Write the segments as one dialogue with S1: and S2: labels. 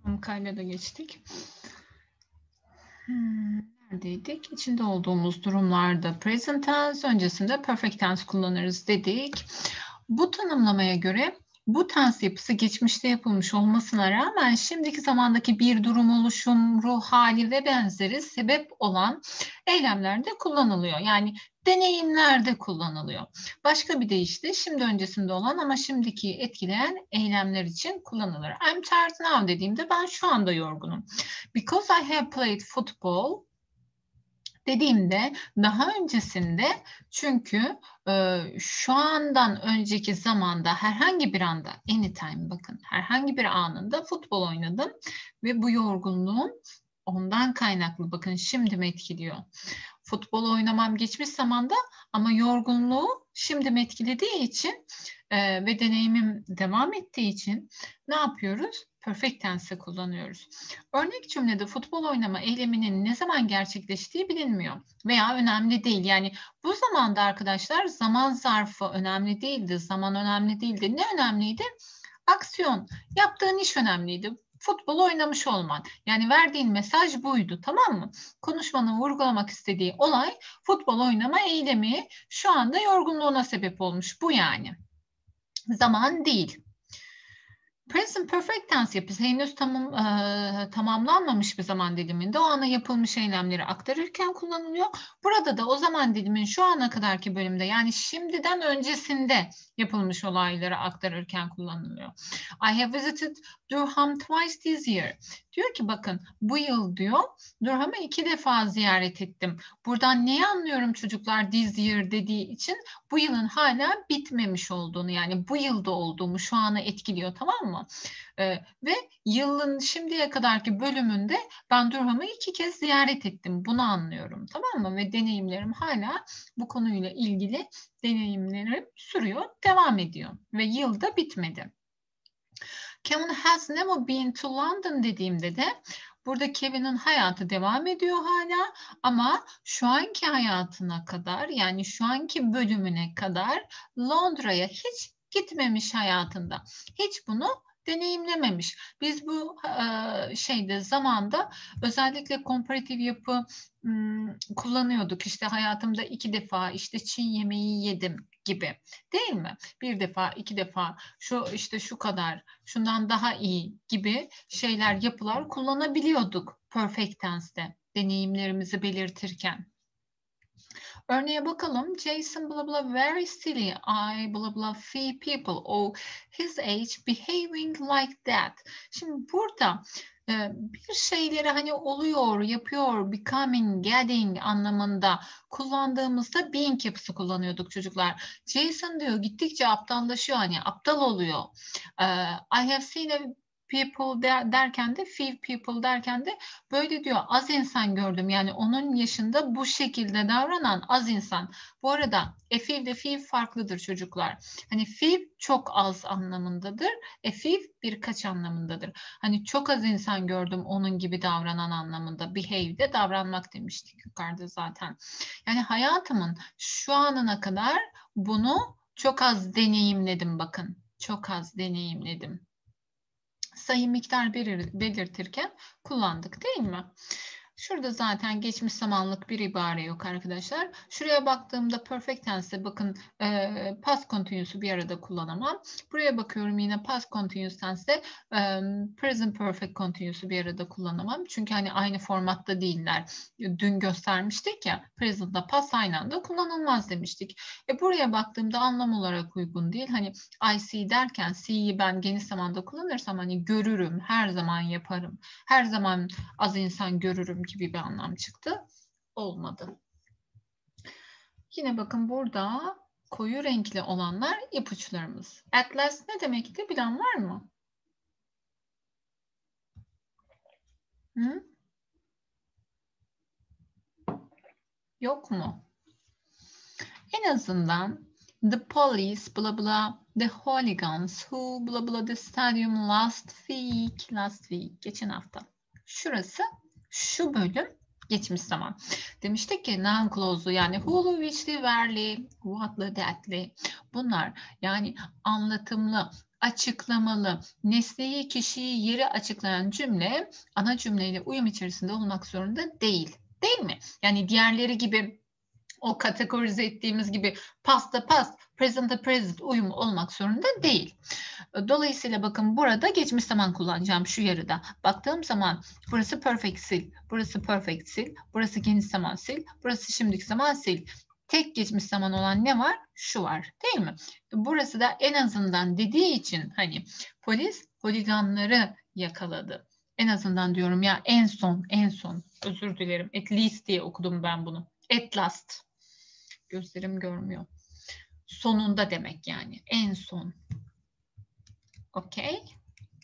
S1: Kayda da geçtik. Neredeydik? İçinde olduğumuz durumlarda present tense, öncesinde perfect tense kullanırız dedik. Bu tanımlamaya göre bu tense yapısı geçmişte yapılmış olmasına rağmen şimdiki zamandaki bir durum, oluşum, ruh hali ve benzeri sebep olan eylemlerde kullanılıyor. Yani deneyimlerde kullanılıyor. Başka bir deyişle şimdi öncesinde olan ama şimdiki etkileyen eylemler için kullanılır. I'm tired now dediğimde ben şu anda yorgunum. Because I have played football dediğimde daha öncesinde, çünkü şu andan önceki zamanda herhangi bir anda, anytime, bakın herhangi bir anında futbol oynadım ve bu yorgunluğum ondan kaynaklı. Bakın şimdi mi etkiliyor? Futbol oynamam geçmiş zamanda ama yorgunluğu şimdi mi etkilediği için ve deneyimim devam ettiği için ne yapıyoruz? Perfect tense kullanıyoruz. Örnek cümlede futbol oynama eyleminin ne zaman gerçekleştiği bilinmiyor veya önemli değil. Yani bu zamanda arkadaşlar zaman zarfı önemli değildi, zaman önemli değildi. Ne önemliydi? Aksiyon, yaptığın iş önemliydi. Futbol oynamış olman. Yani verdiğin mesaj buydu, tamam mı? Konuşmanın vurgulamak istediği olay futbol oynama eylemi şu anda yorgunluğuna sebep olmuş. Bu yani. Zaman değil. Present perfect tense yapısı henüz tamamlanmamış bir zaman diliminde o ana yapılmış eylemleri aktarırken kullanılıyor. Burada da o zaman dilimin şu ana kadarki bölümde, yani şimdiden öncesinde yapılmış olayları aktarırken kullanılıyor. I have visited Durham twice this year. Diyor ki bakın bu yıl diyor Durham'ı 2 defa ziyaret ettim. Buradan neyi anlıyorum çocuklar, this year dediği için bu yılın hala bitmemiş olduğunu, yani bu yılda olduğumu şu anı etkiliyor, tamam mı? Ve yılın şimdiye kadarki bölümünde ben Durham'ı 2 kez ziyaret ettim. Bunu anlıyorum, tamam mı? Ve deneyimlerim hala bu konuyla ilgili deneyimlerim sürüyor, devam ediyor ve yılda bitmedi. Kevin has never been to London dediğimde de burada Kevin'in hayatı devam ediyor hala ama şu anki hayatına kadar, yani şu anki bölümüne kadar Londra'ya hiç gitmemiş hayatında. Hiç bunu deneyimlememiş. Biz bu zamanda özellikle komparatif yapı kullanıyorduk. İşte hayatımda 2 defa işte Çin yemeği yedim gibi, değil mi? 1 defa, 2 defa, şu işte şu kadar, şundan daha iyi gibi şeyler, yapılar kullanabiliyorduk perfect tense'te deneyimlerimizi belirtirken. Örneğe bakalım. Jason blah blah very silly. I blah blah few people. Oh, his age behaving like that. Şimdi burada bir şeyleri hani oluyor, yapıyor, becoming, getting anlamında kullandığımızda being yapısı kullanıyorduk çocuklar. Jason diyor gittikçe aptallaşıyor, hani aptal oluyor. I have seen a people derken de, few people derken de böyle diyor, az insan gördüm. Yani onun yaşında bu şekilde davranan az insan. Bu arada a few de few farklıdır çocuklar. Hani few çok az anlamındadır. A few birkaç anlamındadır. Hani çok az insan gördüm onun gibi davranan anlamında. Behave de davranmak demiştik yukarıda zaten. Yani hayatımın şu anına kadar bunu çok az deneyimledim, bakın. Çok az deneyimledim. Sayı miktar belirtirken kullandık, değil mi? Şurada zaten geçmiş zamanlık bir ibare yok arkadaşlar. Şuraya baktığımda perfect tense'de bakın past continuous'u bir arada kullanamam. Buraya bakıyorum yine past continuous tense'de present perfect continuous'u bir arada kullanamam. Çünkü hani aynı formatta değiller. Dün göstermiştik ya, present'la past aynı anda kullanılmaz demiştik. Buraya baktığımda anlam olarak uygun değil. Hani I see derken see'yi ben geniş zamanda kullanırsam hani görürüm, her zaman yaparım, her zaman az insan görürüm gibi bir anlam çıktı. Olmadı. Yine bakın burada koyu renkli olanlar ipuçlarımız. At last ne demekti, bilen var mı? Hı? Yok mu? En azından the police blah blah, the hooligans who blah blah the stadium last week, geçen hafta. Şurası, şu bölüm geçmiş zaman. Demiştik ki noun clause'u, yani who'lu, which'li, where'li, what'lı, that'li, bunlar yani anlatımlı açıklamalı. Nesneyi, kişiyi, yeri açıklayan cümle ana cümleyle uyum içerisinde olmak zorunda değil. Değil mi? Yani diğerleri gibi o kategorize ettiğimiz gibi past'a past, present'a present uyumu olmak zorunda değil. Dolayısıyla bakın burada geçmiş zaman kullanacağım şu yarıda. Baktığım zaman burası perfect sil, burası perfect sil, burası geniş zaman sil, burası şimdiki zaman sil. Tek geçmiş zaman olan ne var? Şu var, değil mi? Burası da en azından dediği için hani polis holiganları yakaladı. En azından diyorum ya en son, özür dilerim. At least diye okudum ben bunu. At last. Gözlerim görmüyor. Sonunda demek yani. En son. Okey.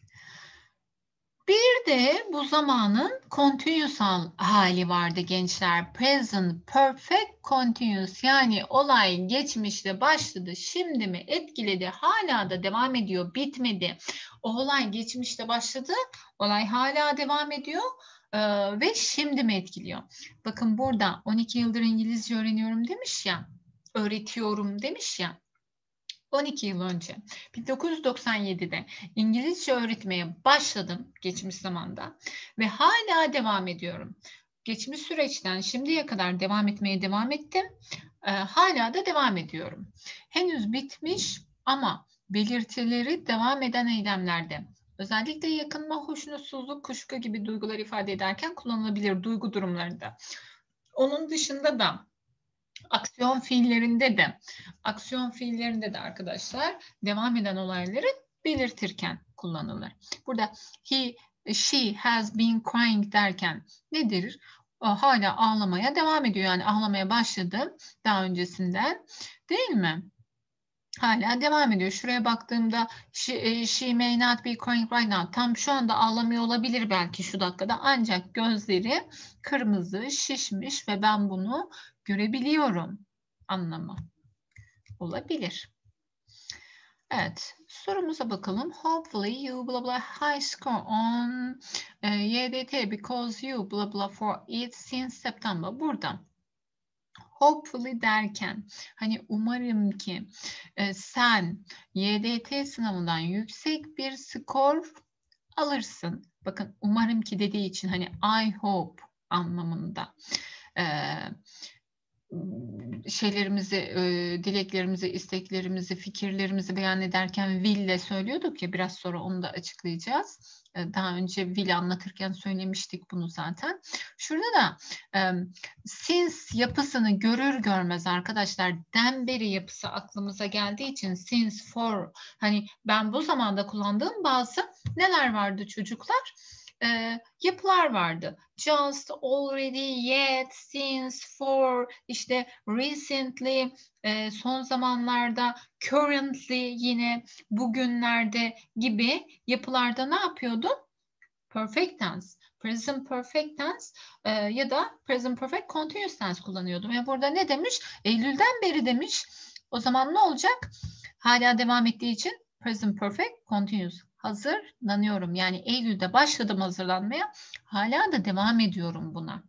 S1: Bir de bu zamanın continuous'al hali vardı gençler. Present perfect continuous. Yani olay geçmişte başladı, şimdi mi etkiledi, hala da devam ediyor, bitmedi. O olay geçmişte başladı, olay hala devam ediyor ve şimdi mi etkiliyor? Bakın burada 12 yıldır İngilizce öğreniyorum demiş ya, öğretiyorum demiş ya. 12 yıl önce 1997'de İngilizce öğretmeye başladım geçmiş zamanda ve hala devam ediyorum. Geçmiş süreçten şimdiye kadar devam etmeye devam ettim. Hala da devam ediyorum. Henüz bitmiş ama belirtileri devam eden eylemlerde. Özellikle yakınma, hoşnutsuzluk, kuşku gibi duygular ifade ederken kullanılabilir duygu durumlarında. Onun dışında da aksiyon fiillerinde de arkadaşlar devam eden olayları belirtirken kullanılır. Burada she has been crying derken nedir? Hala ağlamaya devam ediyor. Yani ağlamaya başladı daha öncesinden, değil mi? Hala devam ediyor. Şuraya baktığımda she may not be crying right now. Tam şu anda ağlamıyor olabilir belki şu dakikada. Ancak gözleri kırmızı, şişmiş ve ben bunu görebiliyorum anlamı olabilir. Evet, sorumuza bakalım. Hopefully you blah blah high score on YDT because you blah blah for it since September. Burada hopefully derken hani umarım ki sen YDT sınavından yüksek bir skor alırsın. Bakın umarım ki dediği için hani I hope anlamında şeylerimizi, dileklerimizi, isteklerimizi, fikirlerimizi beyan ederken will ile söylüyorduk ya, biraz sonra onu da açıklayacağız. Daha önce will anlatırken söylemiştik bunu zaten. Şurada da since yapısını görür görmez arkadaşlar den beri yapısı aklımıza geldiği için since for hani ben bu zamanda kullandığım bazı neler vardı çocuklar? Yapılar vardı. Just, already, yet, since, for, işte recently, son zamanlarda, currently yine bugünlerde gibi yapılarda ne yapıyordu? Perfect tense, present perfect tense ya da present perfect continuous tense kullanıyordum. Ve burada ne demiş? Eylül'den beri demiş. O zaman ne olacak? Hala devam ettiği için present perfect continuous. Hazırlanıyorum. Yani Eylül'de başladım hazırlanmaya. Hala da devam ediyorum buna.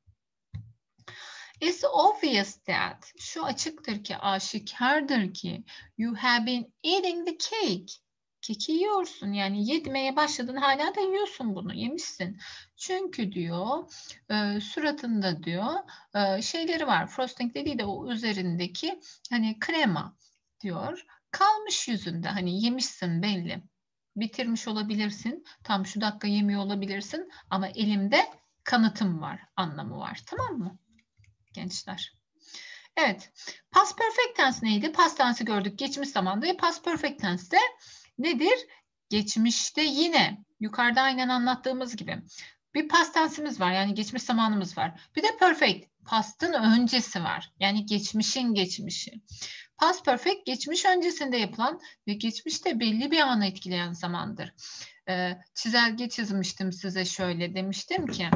S1: It's obvious that, şu açıktır ki, aşikardır ki, you have been eating the cake. Keki yiyorsun, yani yemeye başladın, hala da yiyorsun bunu, yemişsin. Çünkü diyor, suratında diyor, şeyleri var, frosting dediği de o üzerindeki hani krema diyor, kalmış yüzünde, hani yemişsin belli. Bitirmiş olabilirsin, tam şu dakika yemiyor olabilirsin ama elimde kanıtım var anlamı var, tamam mı gençler? Evet, past perfect tense neydi? Past tense'i gördük geçmiş zamanda. Past perfect tense de nedir? Geçmişte yine yukarıda aynen anlattığımız gibi bir past tense'imiz var, yani geçmiş zamanımız var. Bir de perfect, past'ın öncesi var, yani geçmişin geçmişi. Past perfect geçmiş öncesinde yapılan ve geçmişte belli bir anı etkileyen zamandır. Çizelge çizmiştim size, şöyle demiştim ki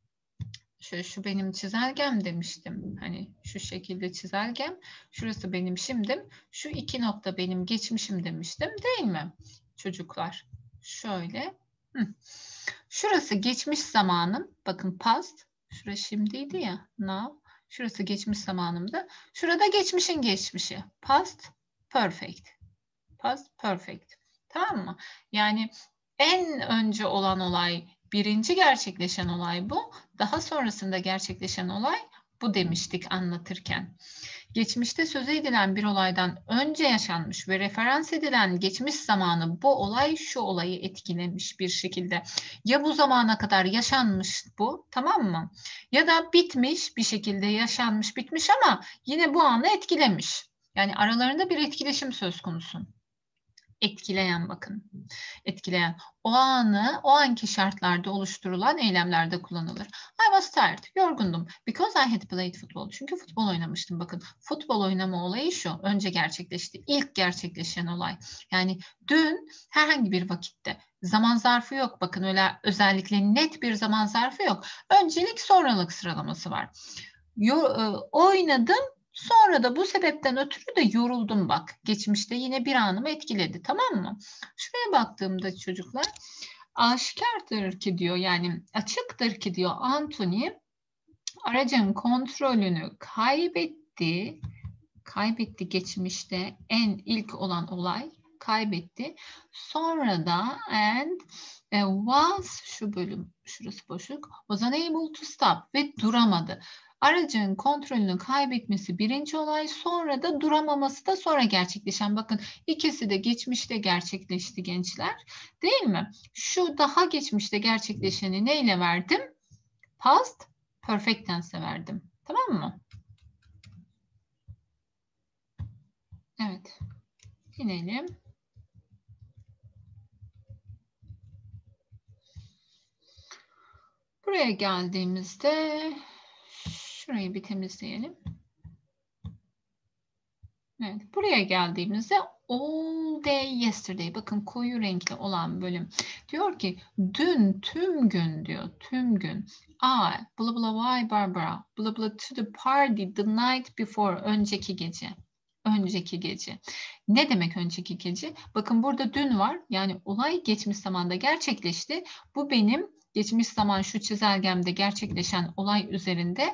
S1: şu benim çizelgem demiştim. Hani şu şekilde çizelgem, şurası benim şimdim, şu iki nokta benim geçmişim demiştim, değil mi çocuklar? Şöyle. Şurası geçmiş zamanım. Bakın past. Şurası şimdiydi ya. Now. Şurası geçmiş zamanımda. Şurada geçmişin geçmişi. Past perfect. Past perfect. Tamam mı? Yani en önce olan olay, birinci gerçekleşen olay bu. Daha sonrasında gerçekleşen olay bu demiştik anlatırken. Geçmişte söz edilen bir olaydan önce yaşanmış ve referans edilen geçmiş zamanı bu olay şu olayı etkilemiş bir şekilde. Ya bu zamana kadar yaşanmış bu, tamam mı? Ya da bitmiş bir şekilde yaşanmış, bitmiş ama yine bu anı etkilemiş. Yani aralarında bir etkileşim söz konusu. Etkileyen bakın. Etkileyen. O anı, o anki şartlarda oluşturulan eylemlerde kullanılır. I was tired. Yorgundum. Because I had played football. Çünkü futbol oynamıştım. Bakın futbol oynama olayı şu. Önce gerçekleşti. İlk gerçekleşen olay. Yani dün herhangi bir vakitte. Zaman zarfı yok. Bakın öyle özellikle net bir zaman zarfı yok. Öncelik sonralık sıralaması var. Oynadım. Sonra da bu sebepten ötürü de yoruldum bak. Geçmişte yine bir anımı etkiledi, tamam mı? Şuraya baktığımda çocuklar aşikardır ki diyor, yani açıktır ki diyor Anthony aracın kontrolünü kaybetti geçmişte en ilk olan olay kaybetti. Sonra da was şu bölüm şurası boşluk was unable to stop ve duramadı. Aracın kontrolünü kaybetmesi birinci olay, sonra da duramaması da sonra gerçekleşen. Bakın ikisi de geçmişte gerçekleşti gençler. Değil mi? Şu daha geçmişte gerçekleşeni neyle verdim? Past perfect tense'e verdim. Tamam mı? Evet. İnelim. Buraya geldiğimizde şurayı bir temizleyelim. Evet, buraya geldiğimizde all day yesterday. Bakın koyu renkli olan bölüm. Diyor ki dün tüm gün diyor. Tüm gün. I blah blah why Barbara blah blah to the party the night before. Önceki gece. Önceki gece. Ne demek önceki gece? Bakın burada dün var. Yani olay geçmiş zamanda gerçekleşti. Bu benim geçmiş zaman şu çizelgemde gerçekleşen olay üzerinde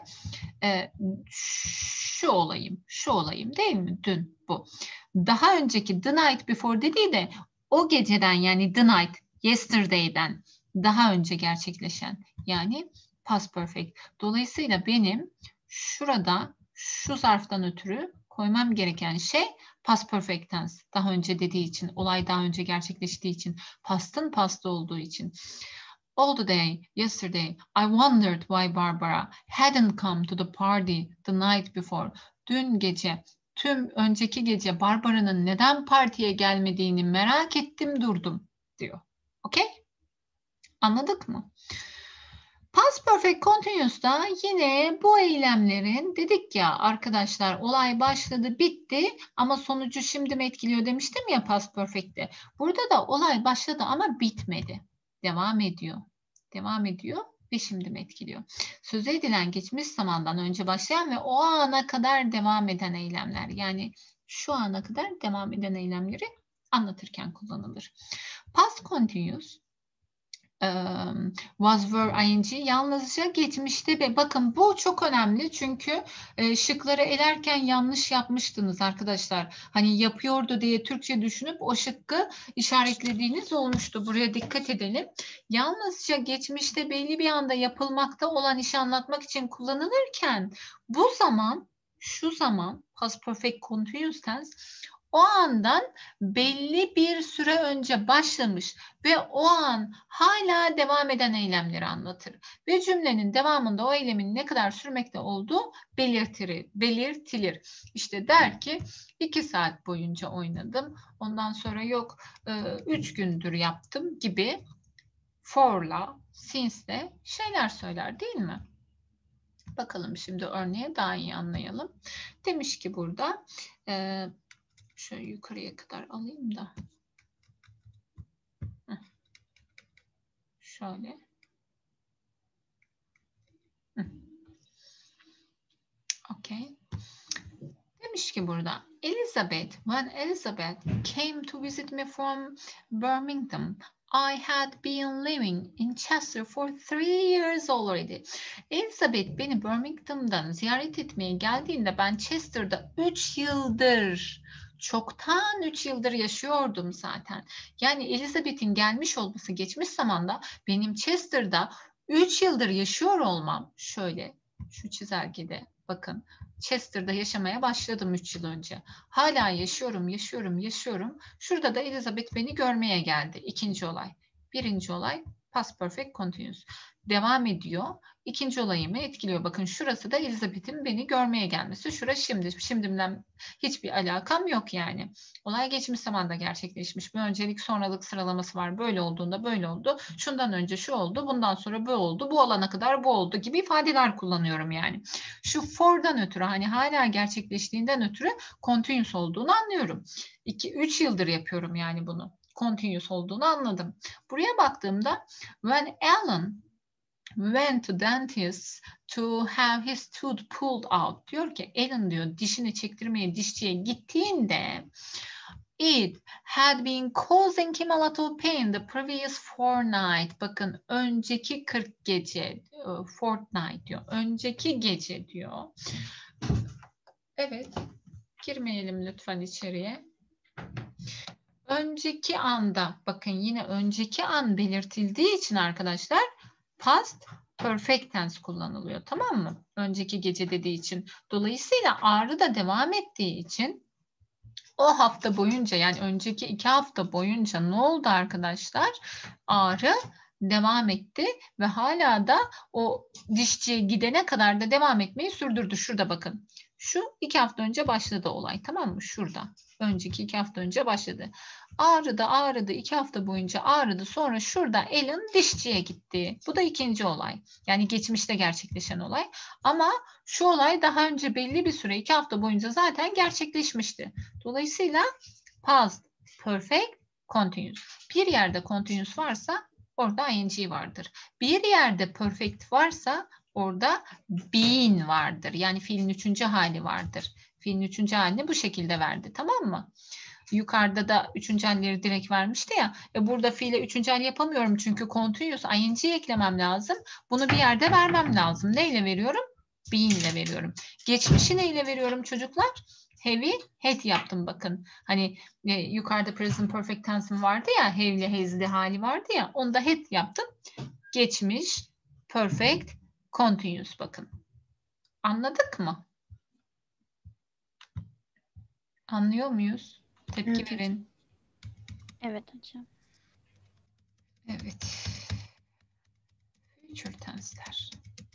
S1: şu olayım değil mi? Dün bu. Daha önceki the night before dediği de o geceden, yani the night, yesterday'den daha önce gerçekleşen, yani past perfect. Dolayısıyla benim şurada şu zarftan ötürü koymam gereken şey past perfect tense. Daha önce dediği için, olay daha önce gerçekleştiği için, past'ın past'ı olduğu için. All the day, yesterday, I wondered why Barbara hadn't come to the party the night before. Dün gece, tüm önceki gece Barbara'nın neden partiye gelmediğini merak ettim durdum diyor. Okey? Anladık mı? Past Perfect Continuous'ta yine bu eylemlerin, dedik ya arkadaşlar, olay başladı bitti ama sonucu şimdi mi etkiliyor demiştim ya Past Perfect'te. Burada da olay başladı ama bitmedi. Devam ediyor. Devam ediyor ve şimdi mi etkiliyor? Söz edilen geçmiş zamandan önce başlayan ve o ana kadar devam eden eylemler, yani şu ana kadar devam eden eylemleri anlatırken kullanılır. Past Continuous was were ing yalnızca geçmişte ve bakın bu çok önemli çünkü şıkları elerken yanlış yapmıştınız arkadaşlar. Hani yapıyordu diye Türkçe düşünüp o şıkkı işaretlediğiniz olmuştu. Buraya dikkat edelim. Yalnızca geçmişte belli bir anda yapılmakta olan işi anlatmak için kullanılırken bu zaman, şu zaman past perfect continuous tense o andan belli bir süre önce başlamış ve o an hala devam eden eylemleri anlatır. Ve cümlenin devamında o eylemin ne kadar sürmekte olduğu belirtilir. İşte der ki 2 saat boyunca oynadım. Ondan sonra yok 3 gündür yaptım gibi for'la, since'le şeyler söyler değil mi? Bakalım şimdi örneğe daha iyi anlayalım. Demiş ki burada şöyle yukarıya kadar alayım da. Şöyle. Okay. Demiş ki burada when Elizabeth came to visit me from Birmingham, I had been living in Chester for 3 years already. Elizabeth beni Birmingham'dan ziyaret etmeye geldiğinde ben Chester'da 3 yıldır Çoktan 3 yıldır yaşıyordum zaten. Yani Elizabeth'in gelmiş olması geçmiş zamanda, benim Chester'da 3 yıldır yaşıyor olmam, şöyle şu çizelgede bakın, Chester'da yaşamaya başladım 3 yıl önce. Hala yaşıyorum. Şurada da Elizabeth beni görmeye geldi. İkinci olay. Birinci olay past perfect continuous. Devam ediyor. İkinci olayımı etkiliyor. Bakın şurası da Elizabeth'in beni görmeye gelmesi. Şurası şimdi. Şimdimden hiçbir alakam yok yani. Olay geçmiş zamanda gerçekleşmiş. Bir öncelik sonralık sıralaması var. Böyle olduğunda böyle oldu. Şundan önce şu oldu. Bundan sonra bu oldu. Bu olana kadar bu oldu gibi ifadeler kullanıyorum yani. Şu for'dan ötürü, hani hala gerçekleştiğinden ötürü continuous olduğunu anlıyorum. 2-3 yıldır yapıyorum yani bunu. Continuous olduğunu anladım. Buraya baktığımda when Alan went to dentist to have his tooth pulled out, diyor ki Alan diyor dişini çektirmeye dişçiye gittiğinde it had been causing him a lot of pain the previous fortnight. Bakın önceki 40 gece, fortnight diyor. Önceki gece diyor. Evet. Girmeyelim lütfen içeriye. Önceki anda, bakın yine önceki an belirtildiği için arkadaşlar past perfect tense kullanılıyor, tamam mı? Önceki gece dediği için. Dolayısıyla ağrı da devam ettiği için o hafta boyunca, yani önceki 2 hafta boyunca ne oldu arkadaşlar? Ağrı devam etti ve hala da o dişçiye gidene kadar da devam etmeyi sürdürdü. Şurada bakın. Şu 2 hafta önce başladı olay, tamam mı? Şurada. Önceki 2 hafta önce başladı. Ağrıdı 2 hafta boyunca ağrıdı. Sonra şurada Alan dişçiye gitti. Bu da ikinci olay. Yani geçmişte gerçekleşen olay. Ama şu olay daha önce belli bir süre 2 hafta boyunca zaten gerçekleşmişti. Dolayısıyla past perfect continuous. Bir yerde continuous varsa orada ing vardır. Bir yerde perfect varsa orada been vardır. Yani fiilin 3. hali vardır. Fiilin 3. halini bu şekilde verdi. Tamam mı? Yukarıda da 3. halleri direkt vermişti ya. Burada fiile 3. hal yapamıyorum çünkü continuous ing eklemem lazım. Bunu bir yerde vermem lazım. Neyle veriyorum? Been ile veriyorum. Geçmişi neyle veriyorum çocuklar? Have'i had yaptım bakın. Hani yukarıda present perfect tense'im vardı ya, have'li has'li hali vardı ya, onu da had yaptım. Geçmiş perfect continuous bakın. Anladık mı? Anlıyor muyuz? Tepki verin.
S2: Evet hocam.
S1: Evet. Future tense'ler.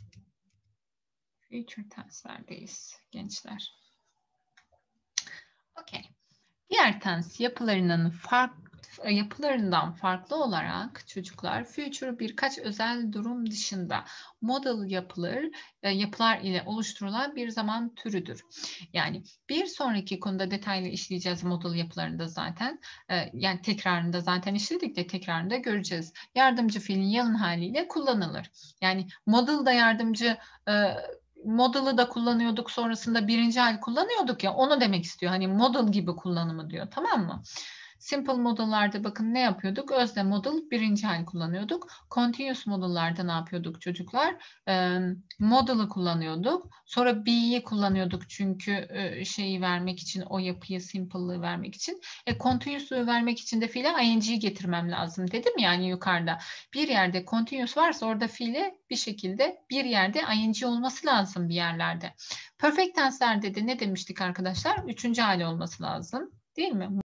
S1: Future tense'lerdeyiz gençler. Okay. Diğer tense yapılarından farklı olarak çocuklar future birkaç özel durum dışında model yapılar ile oluşturulan bir zaman türüdür. Yani bir sonraki konuda detaylı işleyeceğiz model yapılarında zaten. Yani tekrarında zaten işledik de tekrarında göreceğiz. Yardımcı fiilin yalın haliyle kullanılır. Yani model da yardımcı model'ı da kullanıyorduk, sonrasında birinci hal kullanıyorduk ya, onu demek istiyor. Hani model gibi kullanımı diyor, tamam mı? Simple model'larda bakın ne yapıyorduk? Özne model birinci hal kullanıyorduk. Continuous model'larda ne yapıyorduk çocuklar? Model'ı kullanıyorduk. Sonra be'yi kullanıyorduk çünkü şeyi vermek için, o yapıyı, simple'lığı vermek için. Continuous'u vermek için de fiile ing'yi getirmem lazım dedim yani yukarıda. Bir yerde continuous varsa orada fiile bir şekilde bir yerde ing olması lazım bir yerlerde. Perfect tense'lerde de ne demiştik arkadaşlar? 3. hali olması lazım. Değil mi?